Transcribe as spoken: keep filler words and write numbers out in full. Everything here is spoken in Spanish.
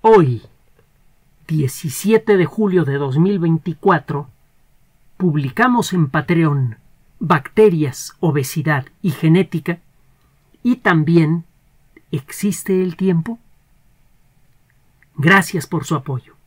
Hoy, diecisiete de julio de dos mil veinticuatro, publicamos en Patreon Bacterias, Obesidad y Genética, y también ¿existe el tiempo? Gracias por su apoyo.